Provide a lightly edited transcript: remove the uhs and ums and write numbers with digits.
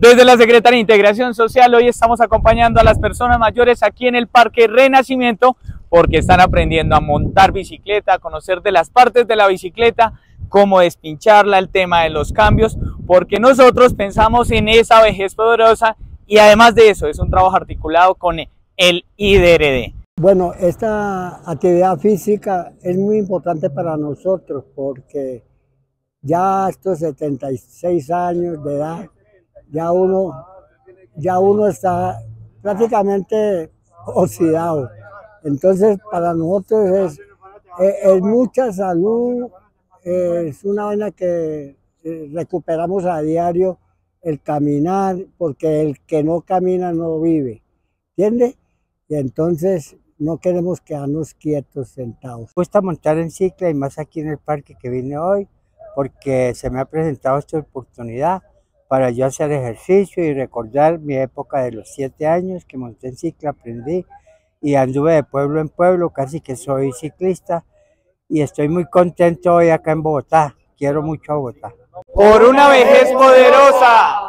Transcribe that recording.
Desde la Secretaría de Integración Social, hoy estamos acompañando a las personas mayores aquí en el Parque Renacimiento porque están aprendiendo a montar bicicleta, a conocer de las partes de la bicicleta, cómo despincharla, el tema de los cambios, porque nosotros pensamos en esa vejez poderosa y además de eso es un trabajo articulado con el IDRD. Bueno, esta actividad física es muy importante para nosotros porque ya a estos 76 años de edad, ya uno está prácticamente oxidado. Entonces, para nosotros es mucha salud, es una vaina que recuperamos a diario, el caminar, porque el que no camina no vive, ¿entiendes? Y entonces no queremos quedarnos quietos, sentados. Me gusta montar en cicla y más aquí en el parque que vine hoy, porque se me ha presentado esta oportunidad para yo hacer ejercicio y recordar mi época de los 7 años que monté en cicla, aprendí y anduve de pueblo en pueblo, casi que soy ciclista y estoy muy contento hoy acá en Bogotá. Quiero mucho a Bogotá. Por una vejez poderosa.